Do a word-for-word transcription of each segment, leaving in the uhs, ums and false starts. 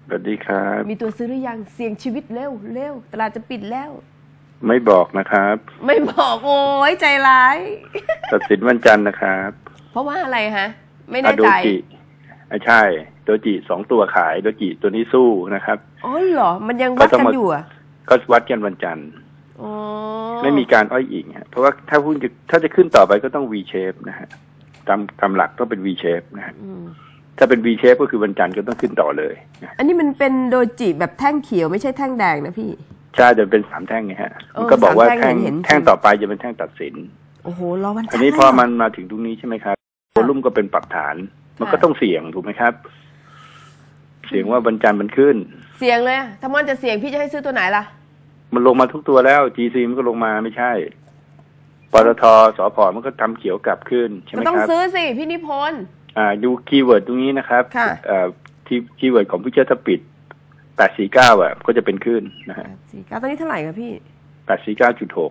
สวัสดีครับมีตัวซื้อหรือยังเสี่ยงชีวิตเร็วเร็วตลาดจะปิดแล้วไม่บอกนะครับไม่บอกโอ้ยใจร้ายตัดสินวันจันทร์นะครับเพราะว่าอะไรฮะไม่แน่ใจใช่โดจิสองตัวขายโดจิตัวนี้สู้นะครับอ๋อเหรอมันยังวัดกันอยู่อ่ะก็วัดกันวันจันทร์อ๋อไม่มีการอ้อยอิงฮะเพราะว่าถ้าหุ้นถ้าจะขึ้นต่อไปก็ต้อง V shape นะฮะตามตามหลักต้องเป็น V shape นะฮะถ้าเป็น V shape ก็คือวันจันทร์ก็ต้องขึ้นต่อเลยอันนี้มันเป็นโดจิแบบแท่งเขียวไม่ใช่แท่งแดงนะพี่ใช่จะเป็นสามแท่งไงฮะมันก็บอกว่าแท่งแท่งต่อไปจะเป็นแท่งตัดสินโอ้โหรอวันจันทร์อันนี้พอมันมาถึงตรงนี้ใช่ไหมครับวอลุ่มก็เป็นปรับฐานมันก็ต้องเสี่ยงถูกไหมครับเสี่ยงว่าวันจันทร์มันขึ้นเสี่ยงเลยถ้ามันจะเสี่ยงพี่จะให้ซื้อตัวไหนล่ะมันลงมาทุกตัวแล้ว จี ซี มันก็ลงมาไม่ใช่ปตท.สผ.มันก็ทำเขียวกลับขึ้นใช่ไหมครับต้องซื้อสิพี่นิพนธ์อ่าดูคีย์เวิร์ดตรงนี้นะครับอ่าที่คีย์เวิร์ดของพิเจถ้าปิดแปดสี่เก้าอ่ะก็จะเป็นขึ้นนะฮะสี่เก้าตอนนี้เท่าไหร่ครับพี่แปดสี่เก้าจุดหก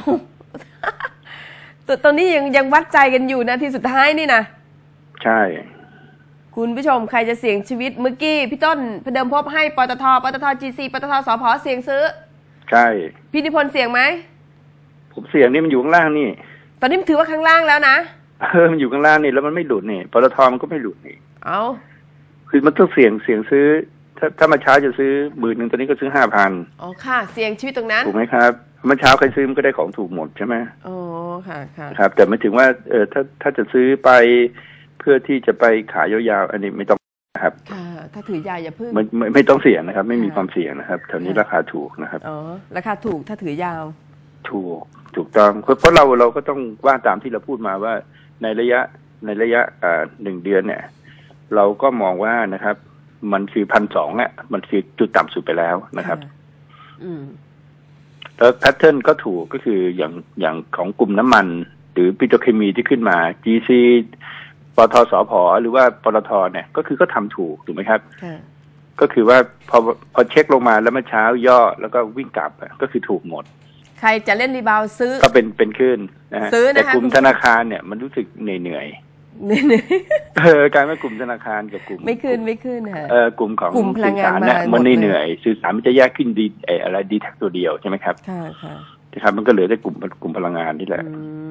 ตัวตอนนี้ยังยังวัดใจกันอยู่นะทีสุดท้ายนี่นะใช่คุณผู้ชมใครจะเสี่ยงชีวิตเมื่อกี้พี่ต้นพเดิมพบให้ปตทปตท จี ซี ปตท สผ.เสี่ยงซื้อใช่พี่นิพนธ์เสี่ยงไหมผมเสี่ยงนี่มันอยู่ข้างล่างนี่ตอนนี้มันถือว่าข้างล่างแล้วนะเออมันอยู่ข้างล่างนี่แล้วมันไม่หลุดนี่ปตทมันก็ไม่หลุดนี่เอาคือมันต้องเสี่ยงเสี่ยงซื้อถ้าถ้ามาเช้าจะซื้อหมื่นหนึ่งตอนนี้ก็ซื้อห้าพันอ๋อค่ะเสี่ยงชีวิตตรงนั้นถูกไหมครับเมื่อเช้าใครซื้อมันก็ได้ของถูกหมดใช่ไหมอ๋อค่ะค่ะครับแต่ไม่ถึงว่าเออถ้าถ้าจะซื้อไปเพื่อที่จะไปขายยาวๆอันนี้ไม่ต้องนะครับค่ะถ้าถือยาวอย่าพึ่งไม่ไม่ไม่ต้องเสี่ยงนะครับไม่มีความเสี่ยงนะครับแถวนี้ราคาถูกนะครับอ๋อราคาถูกถ้าถือยาวถูกถูกต้องเพราะเราเราก็ต้องว่าตามที่เราพูดมาว่าในระยะในระยะอ่าหนึ่งเดือนเนี่ยเราก็มองว่านะครับมันคือพันสองอ่ะมันคือจุดต่ำสุดไปแล้วนะครับอืมแล้วแพทเทิร์นก็ถูกก็คืออย่างอย่างของกลุ่มน้ำมันหรือปิโตรเคมีที่ขึ้นมา จี ซี ปตท.สผ.หรือว่าปตท.เนี่ยก็คือก็ทำถูกถูกไหมครับก็คือว่าพอพอเช็คลงมาแล้วเมื่อเช้าย่อแล้วก็วิ่งกลับก็คือถูกหมดใครจะเล่นรีบาวซื้อก็เป็นเป็นขึ้นนะฮะแต่กลุ่มธนาคารเนี่ยมันรู้สึกเหนื่อยเหนื่อยเออการไม่กลุ่มธนาคารกับกลุ่มไม่ขึ้นไม่ขึ้นค่ะเออกลุ่มของสื่อสารเนี่ยมันเหนื่อยสื่อสารมันจะแยกขึ้นดีไออะไรดีแท็กตัวเดียวใช่ไหมครับค่ะค่ะนะครับมันก็เหลือแต่กลุ่มกลุ่มพลังงานนี่แหละ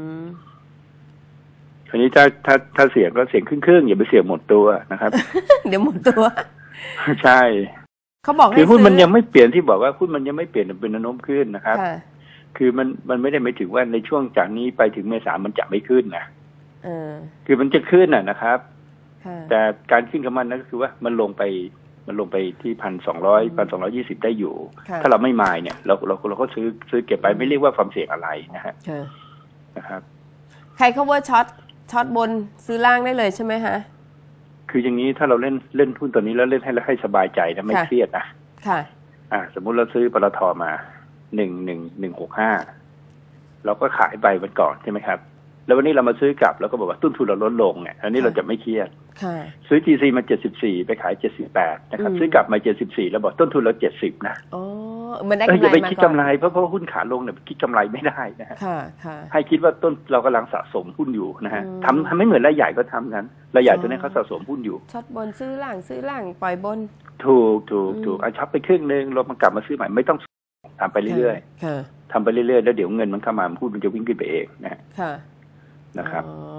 คราวนี้ถ้าถ้าถ้าเสี่ยงก็เสี่ยงครึ่งๆอย่าไปเสี่ยงหมดตัวนะครับเดี๋ยวหมดตัวใช่เขาบอกคือหุ้นมันยังไม่เปลี่ยนที่บอกว่าหุ้นมันยังไม่เปลี่ยนเป็นแนวโน้มขึ้นนะครับคือมันมันไม่ได้หมายถึงว่าในช่วงจากนี้ไปถึงเมษามันจะไม่ขึ้นนะคือมันจะขึ้นน่ะนะครับแต่การขึ้นของมันนั่นก็คือว่ามันลงไปมันลงไปที่พันสองร้อยพันสองร้อยี่สิบได้อยู่ถ้าเราไม่มายเนี่ยเราเราเราก็ซื้อซื้อเก็บไปไม่เรียกว่าความเสี่ยงอะไรนะฮะนะครับใครเขาว่าช็อตช็อตบนซื้อล่างได้เลยใช่ไหมฮะคืออย่างนี้ถ้าเราเล่นเล่นหุ้นตัวนี้แล้วเล่นให้ให้สบายใจนะไม่เครียดนะค่ะอ่าสมมุติเราซื้อปตท.มาหนึ่งหนึ่งหนึ่งหกห้าเราก็ขายไปวันก่อนใช่ไหมครับแล้ววันนี้เรามาซื้อกลับแล้วก็บอกว่าต้นทุนเราลดลงเนี่ยอันนี้เราจะไม่เครียดซื้อ จี ซี มาเจ็ดสิบสี่ไปขายเจ็ดสิบแปดนะครับซื้อกลับมาเจ็ดสิบสี่แล้วบอกต้นทุนเราเจ็ดสิบนะอ๋อมันได้กำไรมาก่อนอย่าไปคิดกำไรเพราะเพราะหุ้นขาลงเนี่ยคิดกำไรไม่ได้นะฮะให้คิดว่าต้นเรากำลังสะสมหุ้นอยู่นะฮะทำทำไม่เหมือนรายใหญ่ก็ทำกันรายใหญ่ตัวนี้เขาสะสมหุ้นอยู่ช็อตบนซื้อล่างซื้อล่างปล่อยบนถูกถูกถูกเอาช็อปไปครึ่งนึงลดมันกลับมาซื้อใหม่ไม่ต้องทำไปเรื่อยๆทำไปเรื่อยๆแล้วเดี๋ยวเงินมันเข้ามาหุ้นมันจะวิ่งขึ้นไปเองนะนะครับ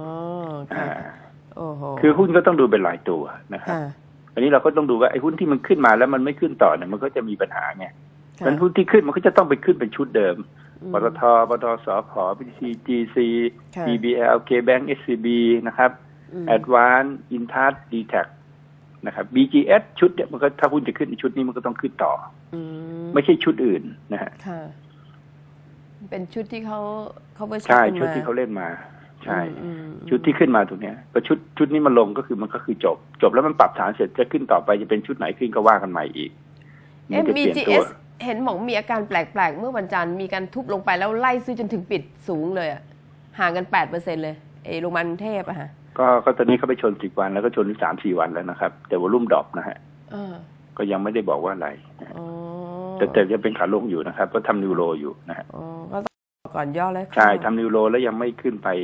คือหุ้นก็ต้องดูเป็นรายตัวนะครับอันนี้เราก็ต้องดูว่าไอ้หุ้นที่มันขึ้นมาแล้วมันไม่ขึ้นต่อเนี่ยมันก็จะมีปัญหาไงมันหุ้นที่ขึ้นมันก็จะต้องไปขึ้นเป็นชุดเดิมปตทปตทสผพีทีซี จี ซี บี บี แอล K-Bank เอส ซี บี นะครับ Advance Intouch ดี แท็ก นะครับ บี จี เอส ชุดเนี่ยมันก็ถ้าหุ้นจะขึ้นในชุดนี้มันก็ต้องขึ้นต่อไม่ใช่ชุดอื่นนะฮะเป็นชุดที่เขาเขาไปใช่ชุดที่เขาเล่นมาใช่ชุดที่ขึ้นมาตรงนี้พอชุดชุดนี้มันลงก็คือมันก็คือจบจบแล้วมันปรับฐานเสร็จจะขึ้นต่อไปจะเป็นชุดไหนขึ้นก็ว่ากันใหม่อีกเอ็ม บี จี เอส เห็นบอกมีอาการแปลกๆเมื่อวันจันทร์มีการทุบลงไปแล้วไล่ซื้อจนถึงปิดสูงเลยอ่ะห่างกัน แปดเปอร์เซ็นต์ เลยเอโรงพยาบาลกรุงเทพอะฮะก็ก็ตอนนี้เขาไปชนสิบวันแล้วก็ชนสามสี่วันแล้วนะครับแต่วอลุ่มดรอปนะฮะก็ยังไม่ได้บอกว่าอะไรแต่แต่ยังเป็นขาลงอยู่นะครับก็ทำนิวโรอยู่นะฮะก็ก่อนย่อแล้วใช่ทำนิวโรแล้วยังไม่ขึ้นไป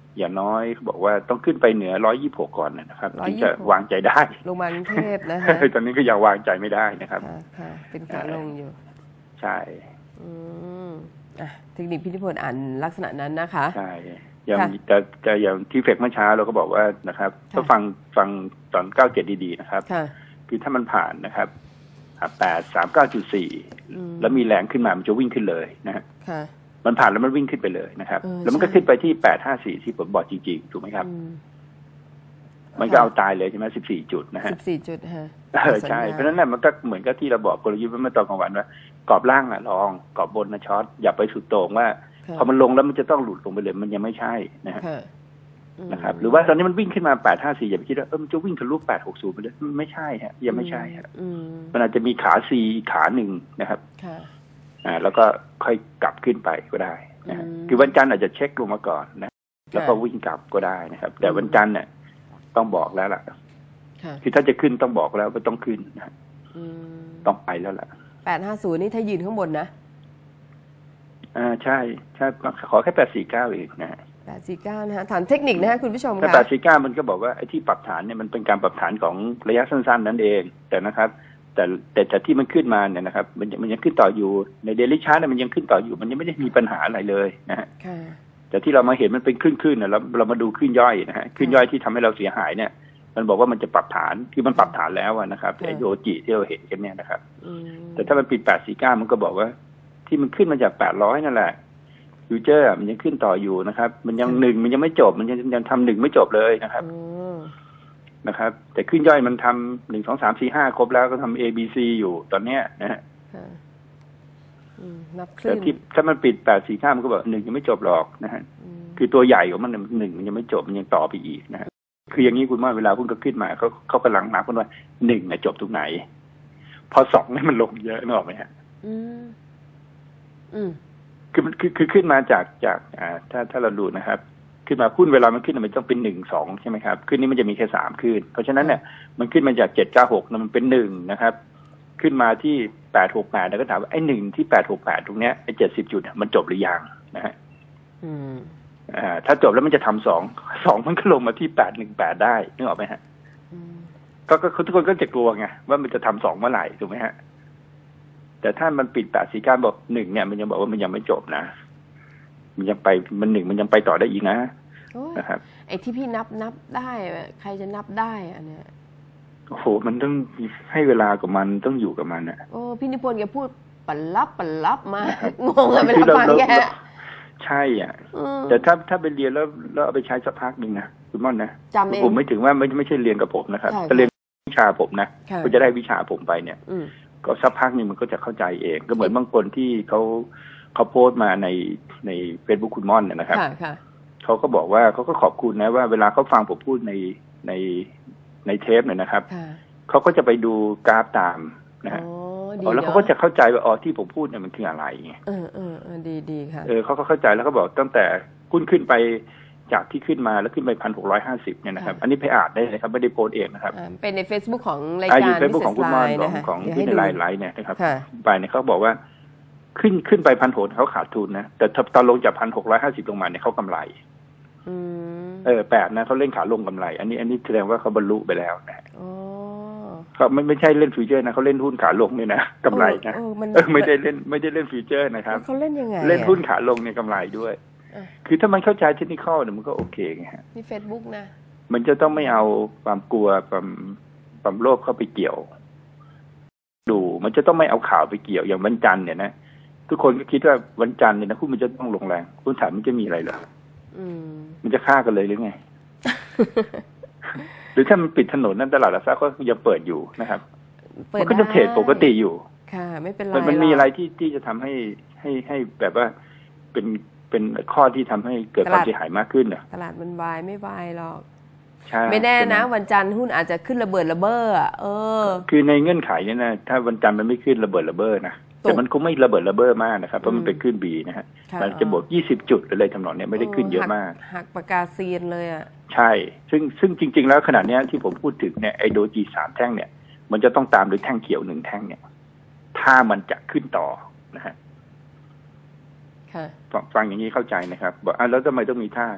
อย่างน้อยเขาบอกว่าต้องขึ้นไปเหนือร้อยยี่สิบหกก่อนนะครับถึงจะวางใจได้ลงมากรุงเทพนะคะตอนนี้ก็ยังวางใจไม่ได้นะครับค่ะเป็นขาลงอยู่ใช่อืมอ่ะเทคนิคพิธิพลอ่านลักษณะนั้นนะคะใช่อย่างแต่แต่อย่างที่เฟกเมื่อเช้าเราก็บอกว่านะครับถ้าฟังฟังตอนเก้าเจ็ดดีๆนะครับคือถ้ามันผ่านนะครับแปดสามเก้าจุดสี่แล้วมีแรงขึ้นมามันจะวิ่งขึ้นเลยนะฮะมันผ่านแล้วมันวิ่งขึ้นไปเลยนะครับแล้วมันก็ขึ้นไปที่แปดห้าสี่ที่ผมบอกจริงๆถูกไหมครับมันก็เอาตายเลยใช่ไหมสิบสี่จุดนะฮะสิบสี่จุดฮะเออใช่เพราะฉะนั้นเนี่ยมันก็เหมือนกับที่เราบอกกลยุทธ์เมื่อตอนกลางวันว่ากรอบล่างอะลองกรอบบนนะช็อตอย่าไปสุดโต่งว่าพอมันลงแล้วมันจะต้องหลุดลงไปเลยมันยังไม่ใช่นะฮะนะครับหรือว่าตอนนี้มันวิ่งขึ้นมาแปดห้าสี่อย่าไปคิดว่าเออมันจะวิ่งทะลุแปดหกศูนย์ไปเลยไม่ใช่ฮะยังไม่ใช่ฮะมันอาจจะมีขาซีขาหนึ่งนะครับอ่าแล้วก็ค่อยกลับขึ้นไปก็ได้นะคือวันจันทร์อาจจะเช็คลงมาก่อนนะแล้วก็วิ่งกลับก็ได้นะครับแต่วันจันทร์เนี่ยต้องบอกแล้วล่ะคือถ้าจะขึ้นต้องบอกแล้วว่าต้องขึ้นนะต้องไปแล้วล่ะแปดห้าศูนย์นี่ถ้ายืนข้างบนนะอ่าใช่ใช่ขอแค่แปดสี่เก้าเองนะแปดสี่เก้านะฮะฐานเทคนิคนะฮะคุณผู้ชมค่ะแปดสี่เก้ามันก็บอกว่าไอ้ที่ปรับฐานเนี่ยมันเป็นการปรับฐานของระยะสั้นๆนั่นเองแต่นะครับแต่แต่จากที่มันขึ้นมาเนี่ยนะครับมันมันยังขึ้นต่ออยู่ในเดลิชาร์ตเนี่ยมันยังขึ้นต่ออยู่มันยังไม่ได้มีปัญหาอะไรเลยนะฮะแต่ที่เรามาเห็นมันเป็นคลื่นๆเนี่ยเราเรามาดูคลื่นย่อยนะฮะคลื่นย่อยที่ทำให้เราเสียหายเนี่ยมันบอกว่ามันจะปรับฐานคือมันปรับฐานแล้วนะครับไอโยจิที่เราเห็นกันเนี่ยนะครับแต่ถ้ามันปิดแปดสี่เก้ามันก็บอกว่าที่มันขึ้นมาจากแปดร้อยนั่นแหละฟิวเจอร์มันยังขึ้นต่ออยู่นะครับมันยังหนึ่งมันยังไม่จบมันยังยังทำหนึ่งไม่จบเลยนะครับนะครับแต่ขึ้นย่อยมันทำหนึ่งสองสามสี่ห้าครบแล้วก็ทำ A B C อยู่ตอนเนี้ยนะฮะแต่ที่ถ้ามันปิดแปดสี่ห้ามันก็บอกหนึ่งยังไม่จบหรอกนะฮะคือตัวใหญ่ของมันหนึ่งมันยังไม่จบมันยังต่อไปอีกนะฮะคืออย่างนี้คุณว่าเวลาหุ้นก็ขึ้นมาเขาเขากำลังนับกันว่าหนึ่งเนี่ยจบตรงไหนพอสองเนี่ยมันลงเยอะนึกออกไหมฮะอืมอืมคือมันคือคือขึ้นมาจากจากอ่าถ้าถ้าเราดูนะครับขึ้นมาหุ้นเวลามันขึ้นมันต้องเป็นหนึ่งสองใช่ไหมครับขึ้นนี้มันจะมีแค่สามขึ้นเพราะฉะนั้นเนี่ยมันขึ้นมาจากเจ็ดเก้าหกนะมันเป็นหนึ่งนะครับขึ้นมาที่แปดหกแปดแล้วก็ถามว่าไอ้หนึ่งที่แปดหกแปดตรงเนี้ยไอ้เจ็ดสิบจุดมันจบหรือยังนะฮะอืมอ่าถ้าจบแล้วมันจะทำสองสองมันก็ลงมาที่แปดหนึ่งแปดได้นึกออกไหมฮะก็ก็ทุกคนก็จะกลัวไงว่ามันจะทำสองเมื่อไหร่ถูกไหมฮะแต่ถ้ามันปิดแปดสี่การบอกหนึ่งเนี่ยมันยังบอกว่ามันยังไม่จบนะมันยังไปมันหนึ่งมันยังไปต่อได้อีกนะนะครับไอ้ที่พี่นับนับได้ใครจะนับได้อันเนี้ยโอ้โหมันต้องให้เวลากับมันต้องอยู่กับมันอ่ะโอ้พี่นิพนธ์แกพูดปัลลับปัลลับมางงเลยเวลาฟังแกใช่อ่ะแต่ถ้าถ้าไปเรียนแล้วแล้วเอาไปใช้สักพักหนึ่งนะคุณม่อนนะผมไม่ถึงว่าไม่ไม่ใช่เรียนกับผมนะครับแต่เรียนวิชาผมนะก็จะได้วิชาผมไปเนี่ยก็สักพักนึงมันก็จะเข้าใจเองก็เหมือนบางคนที่เขาเขาโพสต์มาในในเฟซบุ๊กคุณม่อนเนี่ยนะครับเขาก็บอกว่าเขาก็ขอบคุณนะว่าเวลาเขาฟังผมพูดในในในเทปเนี่ยนะครับเขาก็จะไปดูกราฟตามนะฮะแล้วเขาก็จะเข้าใจว่าอ๋อที่ผมพูดเนี่ยมันคืออะไรไงเออเออดีดีค่ะเออเขาก็เข้าใจแล้วเขาบอกตั้งแต่หุ้นขึ้นไปจากที่ขึ้นมาแล้วขึ้นไปพันหกร้อยห้าสิบเนี่ยนะครับอันนี้ไปอ่านได้เลยครับไม่ได้โพสเองนะครับเป็นใน Facebook ของรายการเฟซบุ๊กของคุณม่อนของของที่ในไลน์ไลน์เนี่ยนะครับไปเนี่ยเขาบอกว่าขึ้นขึ้นไปพันหกเขาขาดทุนนะแต่ตอนลงจากพันหกร้อยห้าสิบลงมาเนี่ยเขากำไรเออแปดนะเขาเล่นขาลงกำไรอันนี้อันนี้แสดงว่าเขาบรรลุไปแล้วนะเขาไม่ไม่ใช่เล่นฟิวเจอร์นะเขาเล่นหุ้นขาลงเนี่ยนะกำไรนะเออไม่ได้เล่นไม่ได้เล่นฟิวเจอร์นะครับเขาเล่นยังไงเล่นหุ้นขาลงเนี่ยกำไรด้วยคือถ้ามันเข้าใจเทคนิคเนี่ยมันก็โอเคไงฮะนี่ Facebook นะมันจะต้องไม่เอาความกลัวความความโลภเข้าไปเกี่ยวดูมันจะต้องไม่เอาข่าวไปเกี่ยวอย่างวันจันทร์เนี่ยนะทุกคนก็คิดว่าวันจันทร์เนี่ยนะหุ้นมันจะต้องลงแรงหุ้นฐานมันจะมีอะไรเหรอมันจะฆ่ากันเลยหรือไง หรือถ้ามันปิดถนนนั่นตลาดหลักทรัพย์ก็ยังเปิดอยู่นะครับมันก็จะเทรดปกติอยู่ค่ะไม่เป็นไรมันมีอะไรที่ที่จะทำให้ให้ให้แบบว่าเป็นเป็นข้อที่ทำให้เกิดความเสียหายมากขึ้นอ่ะตลาดมันวายไม่วายหรอกไม่แน่นะวันจันทร์หุ้นอาจจะขึ้นระเบิดระเบ้อเออคือในเงื่อนไขเนี่ยนะถ้าวันจันทร์มันไม่ขึ้นระเบิดระเบ้อนะแต่มันคงไม่ระเบิดระเบ้อมากนะครับเพราะมันเป็นขึ้นบีนะฮะมันจะบวกยี่สิบจุดอะไรทำนองนี้ไม่ได้ขึ้นเยอะมากหักปากกาเซียนเลยอ่ะใช่ซึ่งซึ่งจริงๆแล้วขนาดนี้ที่ผมพูดถึงเนี่ยไอโดจีสามแท่งเนี่ยมันจะต้องตามด้วยแท่งเขียวหนึ่งแท่งเนี่ยถ้ามันจะขึ้นต่อนะฮะฟังอย่างนี้เข้าใจนะครับบอกอ่ะแล้วทำไมต้องมีท่า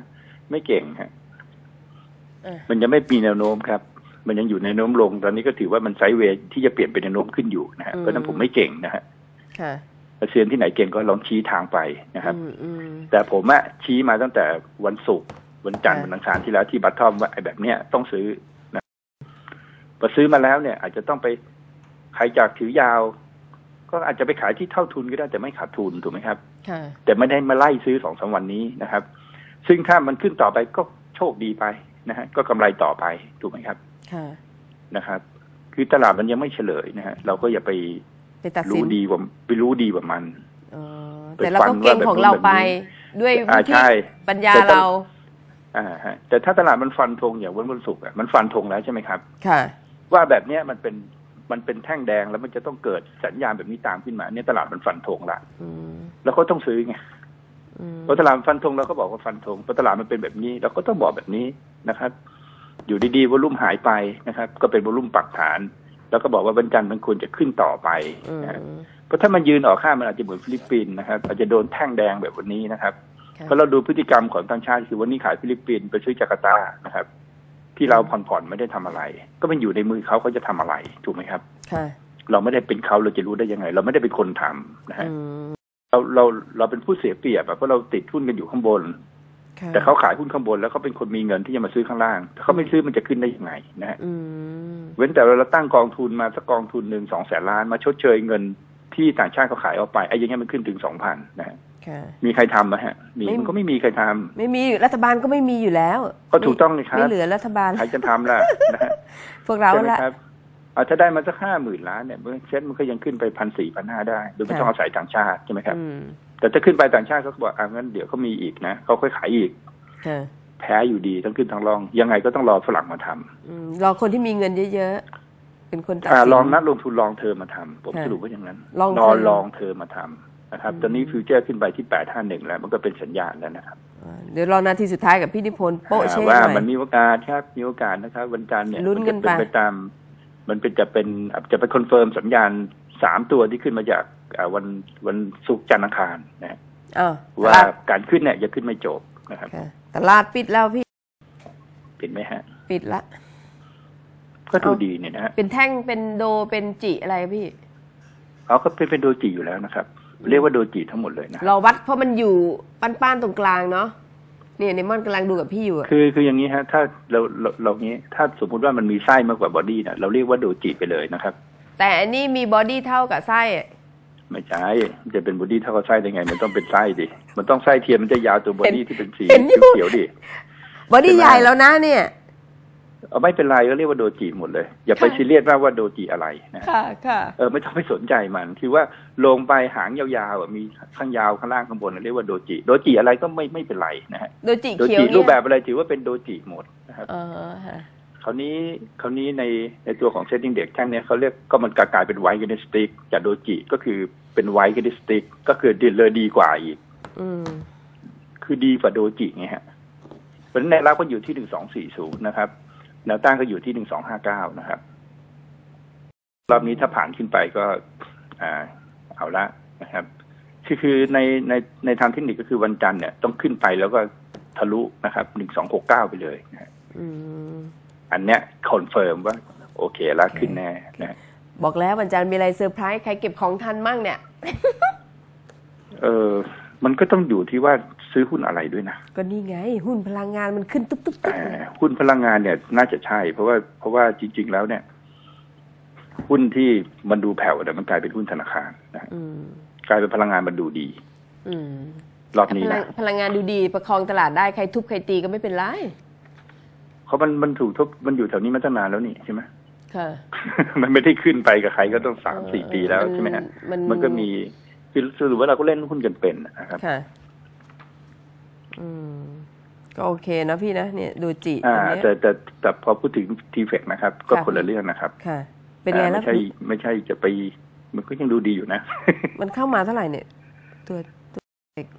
ไม่เก่งฮะมันยังไม่มีแนวโน้มครับมันยังอยู่ในแนวโน้มลงตอนนี้ก็ถือว่ามันไซด์เวย์ที่จะเปลี่ยนเป็นแนวโน้มขึ้นอยู่นะฮะเพราะนั้นผมไม่เก่งนะฮะเซียนที่ไหนเก่งก็ลองชี้ทางไปนะครับแต่ผมอะชี้มาตั้งแต่วันศุกร์วันจันทร์วันอังคารที่แล้วที่บัตทอมว่าไอ้แบบเนี้ยต้องซื้อนะพอซื้อมาแล้วเนี่ยอาจจะต้องไปใครจากถือยาวก็อาจจะไปขายที่เท่าทุนก็ได้แต่ไม่ขาดทุนถูกไหมครับแต่ไม่ได้มาไล่ซื้อสองสามวันนี้นะครับซึ่งถ้ามันขึ้นต่อไปก็โชคดีไปนะฮะก็กำไรต่อไปถูกไหมครับนะครับคือตลาดมันยังไม่เฉลยนะฮะเราก็อย่าไปรู้ดีกว่าไปรู้ดีกว่ามันแต่เราก็เก่งของเราไปด้วยวิธีปัญญาเราอ่าฮะแต่ถ้าตลาดมันฟันธงอย่างวันวันศุกร์อ่ะมันฟันธงแล้วใช่ไหมครับค่ะว่าแบบเนี้ยมันเป็นมันเป็นแท่งแดงแล้วมันจะต้องเกิดสัญญาณแบบนี้ตามขึ้นมาเนี่ยตลาดมันฟันธงละแล้วก็ต้องซื้อไงพอตลาดฟันธงเราก็บอกว่าฟันธงพอตลาดมันเป็นแบบนี้เราก็ต้องบอกแบบนี้นะครับอยู่ดีๆวอลุ่มหายไปนะครับก็เป็นวอลุ่มปักฐานแล้วก็บอกว่าวันจันทร์มันควรจะขึ้นต่อไปนะเพราะถ้ามันยืนออกข้างมันอาจจะเหมือนฟิลิปปินส์นะครับอาจจะโดนแท่งแดงแบบวันนี้นะครับเพราะเราดูพฤติกรรมของต่างชาติคือวันนี้ขายฟิลิปปินส์ไปซื้อจาการ์ตานะครับที่เราผ่อนๆไม่ได้ทำอะไรก็มันอยู่ในมือเขาเขาจะทำอะไรถูกไหมครับเราไม่ได้เป็นเขาเราจะรู้ได้ยังไงเราไม่ได้เป็นคนทำนะฮะเราเราเราเป็นผู้เสียเปรียบเพราะเราติดหุ้นกันอยู่ข้างบนแต่เขาขายหุ้นข้างบนแล้วเขาเป็นคนมีเงินที่จะมาซื้อข้างล่างถ้าเขาไม่ซื้อมันจะขึ้นได้ยังไงนะฮะเว้นแต่เราตั้งกองทุนมาสักกองทุนหนึ่งสองแสนล้านมาชดเชยเงินที่ต่างชาติเขาขายออกไปไอ้ยังไงมันขึ้นถึงสองพันนะฮะมีใครทำไหมฮะมีมันก็ไม่มีใครทำไม่มีรัฐบาลก็ไม่มีอยู่แล้วก็ถูกต้องเลยครับไม่เหลือรัฐบาลใครจะทำล่ะนะฮะพวกเราละเอาถ้าได้มาสักห้าหมื่นล้านเนี่ยเซ็ตมันก็ยังขึ้นไปพันสี่พันห้าได้โดยไม่ต้องอาศัยต่างชาติใช่ไหมครับแต่ถ้าขึ้นไปต่างชาติเขาบอกอ่างั้นเดี๋ยวเขามีอีกนะเขาค่อยขายอีกแพ้อยู่ดีต้องขึ้นทั้งรองยังไงก็ต้องรอฝรั่งมาทำรอคนที่มีเงินเยอะๆเป็นคนตัดสินลองนัดลงทุนลองเธอมาทำผมสรุปว่าอย่างนั้นรอลองเธอมาทำนะครับตอนนี้ฟิวเจอร์ขึ้นไปที่แปดห้าหนึ่งแล้วมันก็เป็นสัญญาณแล้วนะครับเดี๋ยวรอนาทีสุดท้ายกับพี่นิพนธ์โป๊ะเช่ว่ามันมีโอกาสครับมีโอกาสนะครับวันจันทร์เนี่ยลุ้นกันไปตามมันเป็นจะเป็นจะไปคอนเฟิร์มสัญญาณสามตัวที่ขึ้นมาจากวันวันศุกร์จันทร์อังคารนะว่าการขึ้นเนี่ยจะขึ้นไม่จบนะครับตลาดปิดแล้วพี่ปิดไหมฮะปิดละก็ดูดีเนี่ยนะฮะเป็นแท่งเป็นโดเป็นจิอะไรพี่เขาก็เป็นเป็นโดจิอยู่แล้วนะครับเรียกว่าโดจิทั้งหมดเลยนะเราวัดเพราะมันอยู่ป้านๆตรงกลางเนาะเนี่ยในม่อนกำลังดูกับพี่อยู่คือคืออย่างนี้ฮะถ้าเราเราเรางี้ถ้าสมมติว่ามันมีไส้มากกว่าบอดี้เนี่ยเราเรียกว่าโดจิไปเลยนะครับแต่อันนี้มีบอดี้เท่ากับไส้ไม่ใช่จะเป็นบอดี้เท่ากับไส้ได้ไงมันต้องเป็นไส้ดิมันต้องไส้เทียมมันจะยาวตัวบอดี้ที่เป็นสีเขียวดิบอดี้ใหญ่แล้วนะเนี่ยเอาไม่เป็นไรก็เรียกว่าโดจิหมดเลยอย่าไปซีเรียสมากว่าโดจิอะไรนะค่ะค่ะเออไม่ต้องไปสนใจมันคือว่าลงไปหางยาวๆมีข้างยาวข้างล่างข้างบนเรียกว่าโดจิโดจิอะไรก็ไม่ไม่เป็นไรนะฮะโดจิเขียวรูปแบบอะไรถือว่าเป็นโดจิหมดนะครับคราวนี้คราวนี้ในในตัวของเซตติ้งเด็กแท่งเนี้ยเขาเรียกก็มันกลายเป็นไวท์แคดิสติกจากโดจิก็คือเป็นไวท์แคดิสติกก็คือดีเลยดีกว่าอีกคือดีกว่าโดจิไงฮะเพราะฉะนั้นแนวรับก็อยู่ที่หนึ่งสองสี่ศูนย์นะครับแนวต้านก็อยู่ที่หนึ่งสองห้าเก้านะครับรอบนี้ถ้าผ่านขึ้นไปก็อ่าเอาละนะครับคือคือในในในทางเทคนิคก็คือวันจันทร์เนี่ยต้องขึ้นไปแล้วก็ทะลุนะครับหนึ่งสองหกเก้าไปเลยนะอันเนี้ยคอนเฟิร์มว่าโอเคแล้วขึ้นแน่นะบอกแล้ววันจันทร์มีอะไรเซอร์ไพรส์ใครเก็บของทันมั่งเนี่ยเออมันก็ต้องอยู่ที่ว่าซื้อหุ้นอะไรด้วยนะก็นี่ไงหุ้นพลังงานมันขึ้นตุ๊บตุ๊บตุ๊บหุ้นพลังงานเนี่ยน่าจะใช่เพราะว่าเพราะว่าจริงๆแล้วเนี่ยหุ้นที่มันดูแผ่วแต่มันกลายเป็นหุ้นธนาคารนะกลายเป็นพลังงานมันดูดีรอบนี้นะพลังงานดูดีประคองตลาดได้ใครทุบใครตีก็ไม่เป็นไรเขามันมันถูกทุบมันอยู่แถวนี้มาตั้งนานแล้วนี่ใช่ไหมค่ะมันไม่ได้ขึ้นไปกับใครก็ต้องสามสี่ปีแล้วใช่ไหมฮะมันก็มีคือสรุปว่าเราก็เล่นหุ้นกันเป็นนะครับค่ะอืมก็โอเคนะพี่นะเนี่ยดูจิอ่าแต่แต่แต่พอพูดถึงทีเฟกนะครับก็คนละเรื่องนะครับค่ะเป็นไงแล้วไม่ใช่ไม่ใช่จะไปมันก็ยังดูดีอยู่นะมันเข้ามาเท่าไหร่เนี่ยตัวตัวเฟก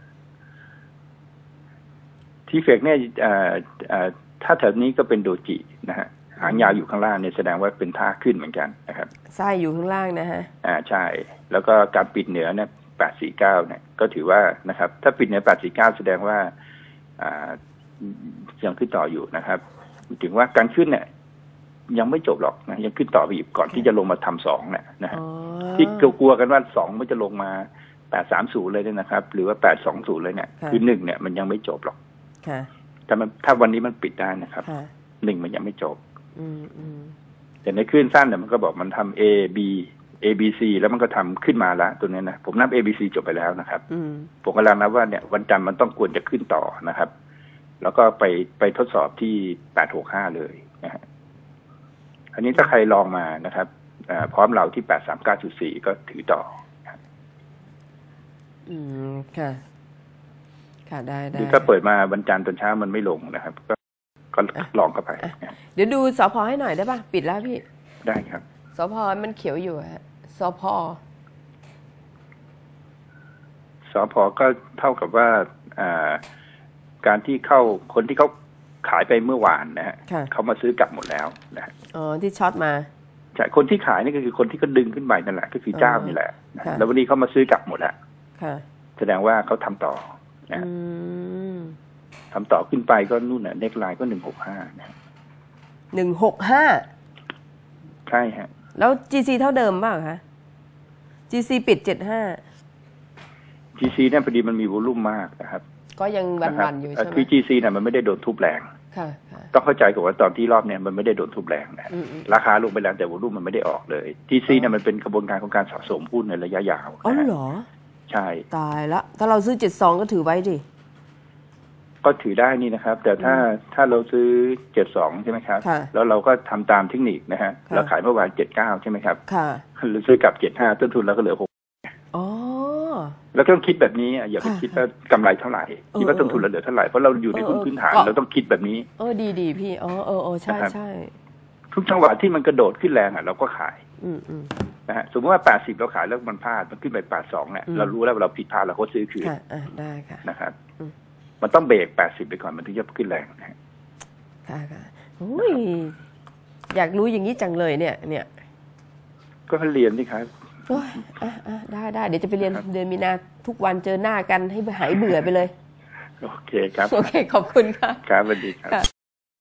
ทีเฟกเนี่ยอ่าอ่าถ้าแถวนี้ก็เป็นโดจินะฮะหางยาวอยู่ข้างล่างเนี่ยแสดงว่าเป็นท่าขึ้นเหมือนกันนะครับไส้อยู่ข้างล่างนะฮะอ่าใช่แล้วก็การปิดเหนือเนี่ยแปดสี่เก้าเนี่ยก็ถือว่านะครับถ้าปิดเหนือแปดสี่เก้าแสดงว่าอ่ายังขึ้นต่ออยู่นะครับถึงว่าการขึ้นเนี่ยยังไม่จบหรอกนะยังขึ้นต่อไปอีกก่อนที่จะลงมาทำสองเนี่ยนะฮะที่กลัวกันว่าสองมันจะลงมาแปดสามศูนย์เลยเนี่ยนะครับหรือว่าแปดสองศูนย์เลยเนี่ยคือหนึ่งเนี่ยมันยังไม่จบหรอกถ้ามันถ้าวันนี้มันปิดได้นะครับหนึ่งมันยังไม่จบแต่ในคลื่นสั้นเนี่ยมันก็บอกมันทำ A B A B C แล้วมันก็ทำขึ้นมาละตัวนี้นะผมนับ A B C จบไปแล้วนะครับผมกำลังนับว่าเนี่ยวันจันทร์มันต้องควรจะขึ้นต่อนะครับแล้วก็ไปไปทดสอบที่แปดหกห้าเลยนะฮะอันนี้ถ้าใครลองมานะครับพร้อมเราที่แปดสามเก้าจุดสี่ก็ถือต่ออืมค่ะค่ะได้ได้ถ้าเปิดมาวันจันทร์ตอนเช้ามันไม่ลงนะครับก็ก็ลองเข้าไปเดี๋ยวดูสพให้หน่อยได้ป่ะปิดแล้วพี่ได้ครับสพมันเขียวอยู่ฮะสพสพก็เท่ากับว่าการที่เข้าคนที่เขาขายไปเมื่อวานนะฮะเขามาซื้อกลับหมดแล้วนะฮะอ๋อที่ช็อตมาใช่คนที่ขายนี่ก็คือคนที่ก็ดึงขึ้นไปนั่นแหละก็คือเจ้านี่แหละแล้ววันนี้เขามาซื้อกลับหมดแล้วแสดงว่าเขาทำต่อนะทำต่อขึ้นไปก็นู่นน่ะเน็กไลน์ก็หนึ่งหกห้านะหนึ่งหกห้าใช่ฮะแล้ว จี ซี เท่าเดิมบ้างคะ จี ซี ปิดเจ็ดห้าจี ซี เนี่ยพอดีมันมีวอลุ่มมากนะครับก็ยังวันๆอยู่ใช่ไหมคือ จี ซี เนี่ยมันไม่ได้โดนทุบแรงต้องเข้าใจก่อนว่าตอนที่รอบเนี่ยมันไม่ได้โดนทุบแรงนะราคาลงไปแล้วแต่วอลุ่มมันไม่ได้ออกเลย จี ซี เนี่ยมันเป็นกระบวนการของการสะสมหุ้นในระยะยาวอ๋อเหรอใช่ตายละถ้าเราซื้อเจ็ดสองก็ถือไว้ดิก็ถือได้นี่นะครับแต่ถ้าถ้าเราซื้อเจ็ดสองใช่ไหมครับแล้วเราก็ทำตามเทคนิคนะฮะเราขายเมื่อวานเจ็ดเก้าใช่ไหมครับหรือซื้อกลับเจ็ดห้าต้นทุนเราก็เหลือหกอ๋อแล้วต้องคิดแบบนี้อย่าไปคิดว่ากำไรเท่าไหร่คิดว่าต้นทุนเราเหลือเท่าไหร่เพราะเราอยู่ในหุ้นพื้นฐานเราต้องคิดแบบนี้เออดีดีพี่อ๋อเออเออใช่ใช่ทุกจังหวะที่มันกระโดดขึ้นแรงอ่ะเราก็ขายนะฮะสมมติว่าแปดสิบเราขายแล้วมันพลาดมันขึ้นไปแปดสองเนี่ยเรารู้แล้วเราผิดพลาดเราก็ซื้อคืนได้ค่ะนะครับมันต้องเบรกแปดสิบไปก่อนมันถึงจะขึ้นแรงนะค่ะค่ะโอ้ยอยากรู้อย่างนี้จังเลยเนี่ยเนี่ยก็เรียนนี่ครับโอ้ยอ่ะอ่ะได้ได้เดี๋ยวจะไปเรียนเดือนมีนาทุกวันเจอหน้ากันให้หายเบื่อไปเลยโอเคครับโอเคขอบคุณค่ะครับสวัสดีครับ